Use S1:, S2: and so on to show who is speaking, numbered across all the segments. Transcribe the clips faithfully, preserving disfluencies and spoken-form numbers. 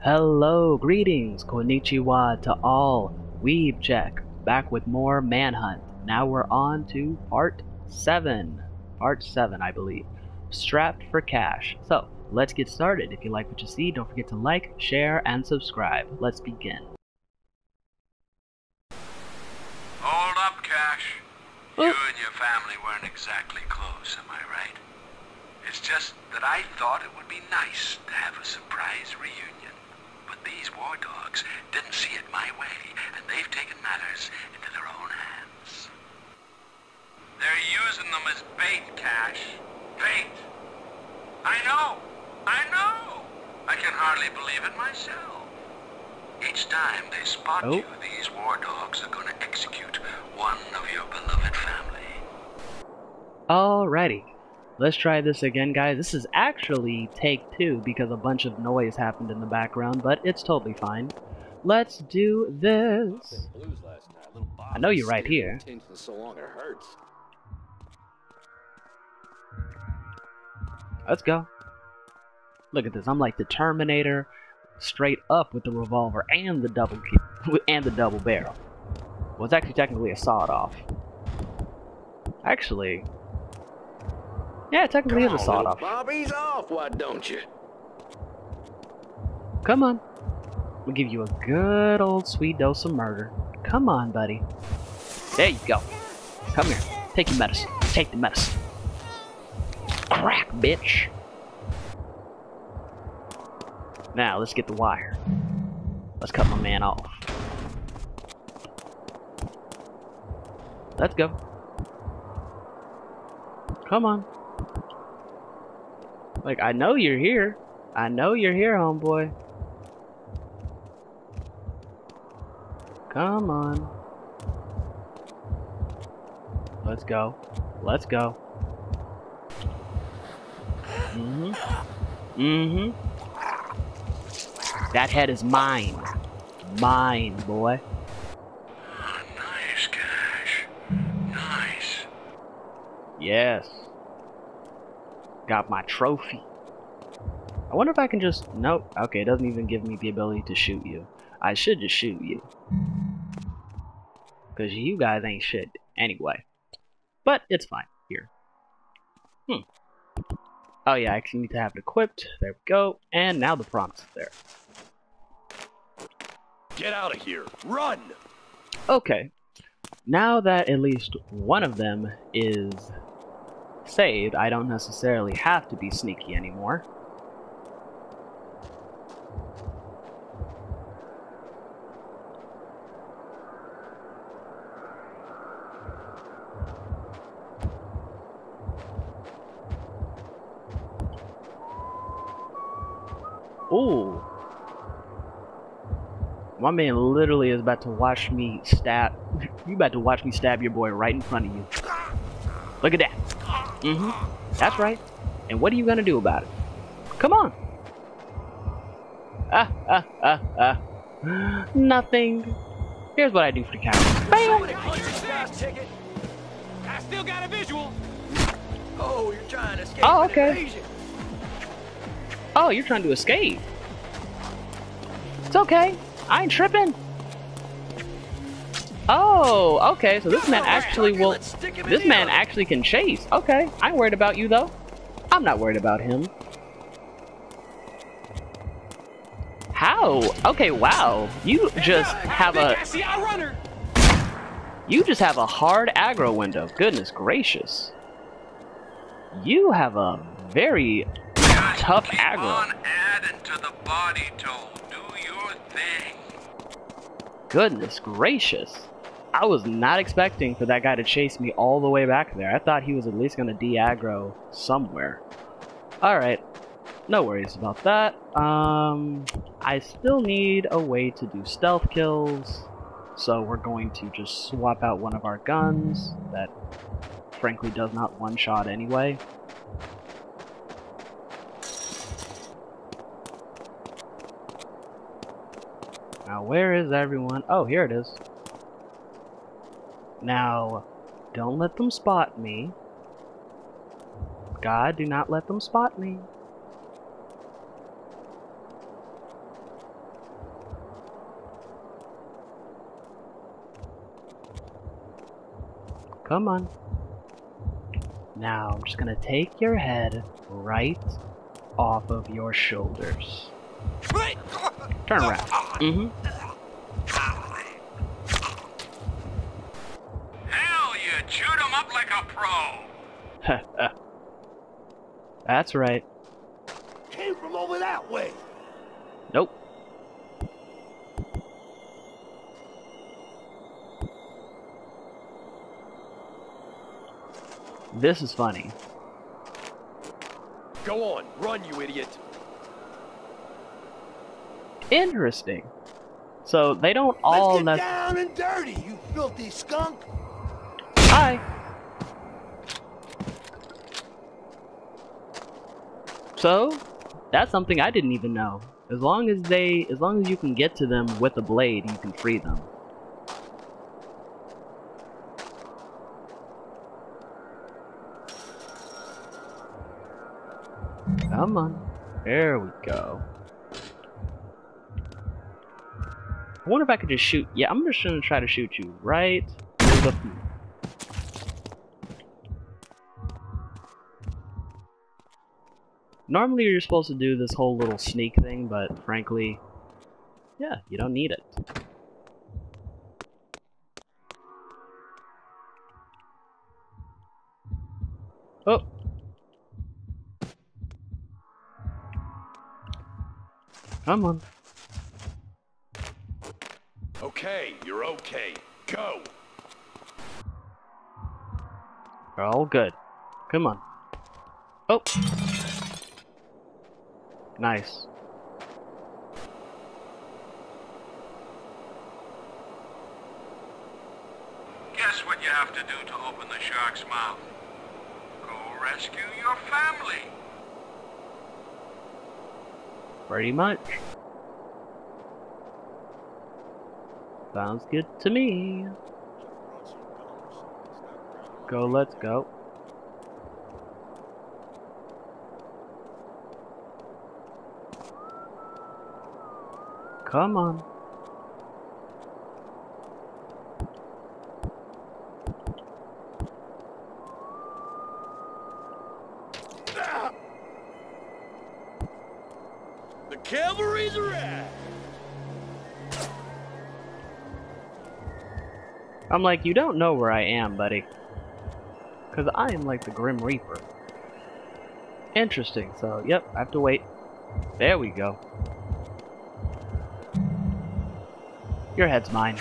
S1: Hello, greetings, konnichiwa to all. Weeb Check, back with more Manhunt. Now we're on to part seven. Part seven, I believe. Strapped for cash. So, let's get started. If you like what you see, don't forget to like, share, and subscribe. Let's begin.
S2: Hold up, Cash. You and your family weren't exactly close, am I right? It's just that I thought it would be nice to have a surprise reunion. But these war dogs didn't see it my way, and they've taken matters into their own hands. They're using them as bait, Cash. Bait. I know. I know. I can hardly believe it myself. Each time they spot
S1: oh.
S2: you, these war dogs are going to execute one of your beloved family.
S1: Alrighty. Let's try this again, guys. This is actually take two because a bunch of noise happened in the background, but it's totally fine. Let's do this. I know you're right here. Let's go. Look at this. I'm like the Terminator, straight up with the revolver and the double and the double barrel. Well, it's actually technically a sawed-off. Actually. Yeah, it technically is a sawed-off.
S3: Bobby's off, why don't you?
S1: Come on. We'll give you a good old sweet dose of murder. Come on, buddy. There you go. Come here. Take your medicine. Take the medicine. Crack, bitch. Now, let's get the wire. Let's cut my man off. Let's go. Come on. Like, I know you're here. I know you're here, homeboy. Come on. Let's go. Let's go. Mm-hmm. Mm-hmm. That head is mine. Mine, boy.
S2: Oh, nice, Cash. Nice.
S1: Yes. Got my trophy. I wonder if I can just... Nope. Okay, it doesn't even give me the ability to shoot you. I should just shoot you. Because you guys ain't shit anyway. But it's fine. Here. Hmm. Oh yeah, I actually need to have it equipped. There we go. And now the prompt's there.
S3: Get out of here. Run!
S1: Okay. Now that at least one of them is saved, I don't necessarily have to be sneaky anymore. Ooh. My man literally is about to watch me stab. You about to watch me stab your boy right in front of you. Look at that. Mm-hmm. That's right. And what are you gonna do about it? Come on. Ah, ah, ah, ah. Nothing. Here's what I do for the camera. Bam!
S3: I still got a visual. Oh, you're trying to escape.
S1: Oh, okay. Oh, you're trying to escape. It's okay. I ain't tripping. Oh, okay. So this man actually will. This man actually can chase. Okay. I ain't worried about you though. I'm not worried about him. How? Okay. Wow. You just have a. You just have a hard aggro window. Goodness gracious. You have a very tough aggro.
S2: On adding to the body toll. Do your thing.
S1: Goodness gracious. I was not expecting for that guy to chase me all the way back there. I thought he was at least going to de-aggro somewhere. Alright. No worries about that. Um, I still need a way to do stealth kills. So we're going to just swap out one of our guns that frankly does not one-shot anyway. Now, where is everyone? Oh, here it is. Now, don't let them spot me. God, do not let them spot me. Come on. Now, I'm just gonna take your head right off of your shoulders. Turn around. Mm-hmm.
S2: Hell, you chewed him up like a pro.
S1: That's right.
S3: Came from over that way.
S1: Nope. This is funny.
S3: Go on, run, you idiot.
S1: Interesting. So they don't all
S3: Let's get
S1: nec-
S3: down and dirty, you filthy skunk.
S1: Hi. So that's something I didn't even know. As long as they, as long as you can get to them with a blade, you can free them. Come on. There we go. I wonder if I could just shoot. Yeah, I'm just gonna try to shoot you right through the. Normally you're supposed to do this whole little sneak thing, but frankly, yeah, you don't need it. Oh. Come on.
S3: Okay, you're okay. Go.
S1: We're all good. Come on. Oh. Nice.
S2: Guess what you have to do to open the shark's mouth? Go rescue your family.
S1: Pretty much. Sounds good to me. Go, let's go. Come on.
S3: The cavalry's arrived.
S1: I'm like, you don't know where I am, buddy. Because I am like the Grim Reaper. Interesting, so, yep, I have to wait. There we go. Your head's mine.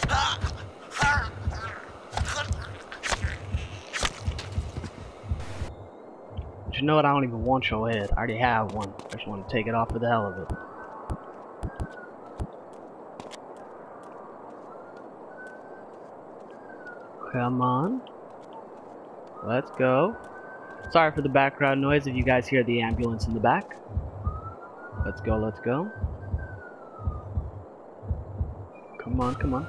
S1: But you know what? I don't even want your head. I already have one. I just want to take it off for the hell of it. Come on. Let's go. Sorry for the background noise if you guys hear the ambulance in the back. Let's go, let's go. Come on, come on.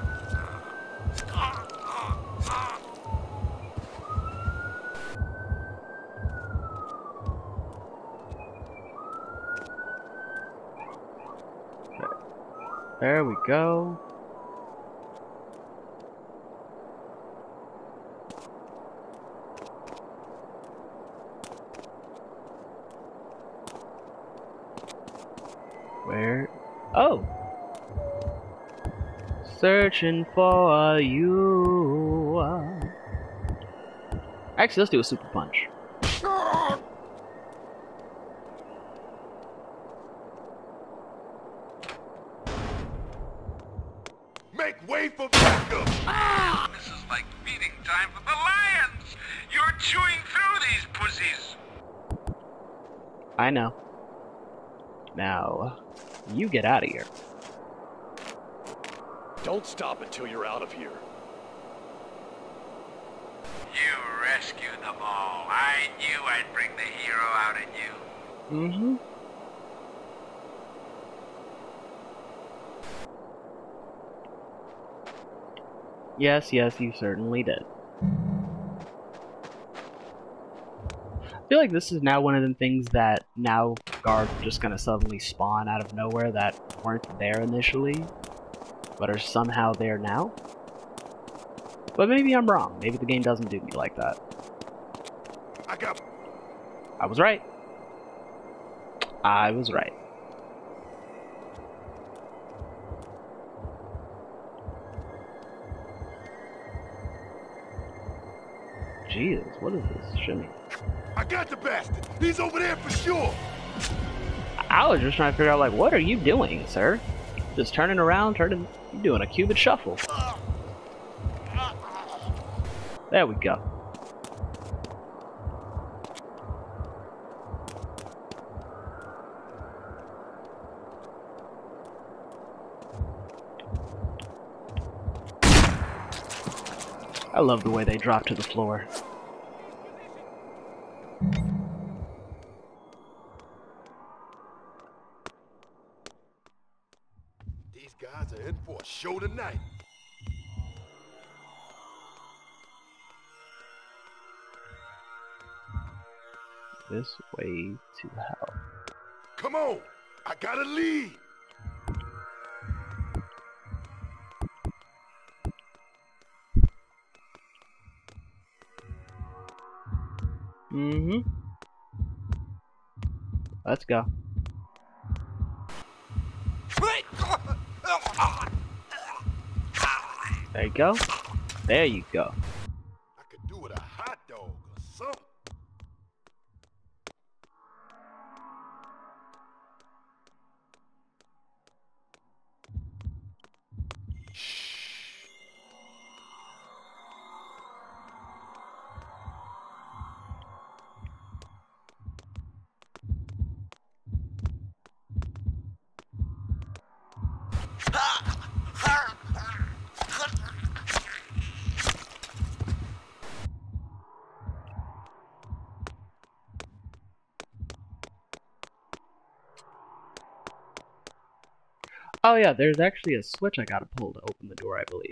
S1: There we go. Where? Oh! Searching for you. Actually, let's do a super punch.
S3: Make way for backup.
S2: Ah! This is like feeding time for the lions. You're chewing through these pussies.
S1: I know. Now, you get out of here.
S3: Don't stop until you're out of here.
S2: You rescued them all. I knew I'd bring the hero out in you.
S1: Mm-hmm. Yes, yes, you certainly did. I feel like this is now one of the things that now guards are just gonna suddenly spawn out of nowhere that weren't there initially, but are somehow there now. But maybe I'm wrong. Maybe the game doesn't do me like that.
S3: I got.
S1: I was right. I was right. Jesus, what is this shimmy?
S3: I got the bastard. He's over there for sure.
S1: I was just trying to figure out, like, what are you doing, sir? Just turning around, turning, you're doing a Cupid shuffle. There we go. I love the way they drop to the floor.
S3: These guys are in for a show tonight.
S1: This way to hell.
S3: Come on, I got a lead.
S1: Mm-hmm. Let's go. There you go. There you go.
S3: I could do with a hot dog or something.
S1: Oh yeah, there's actually a switch I gotta pull to open the door, I believe.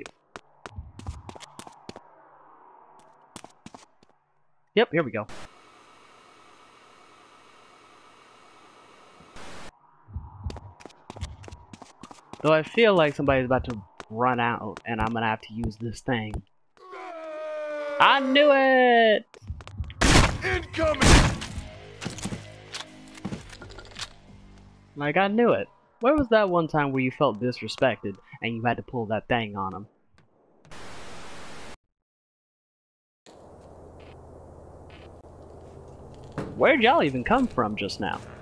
S1: Yep, here we go. Though I feel like somebody's about to run out, and I'm gonna have to use this thing. I knew it!
S3: Incoming!
S1: Like, I knew it. Where was that one time where you felt disrespected, and you had to pull that thing on him? Where'd y'all even come from just now?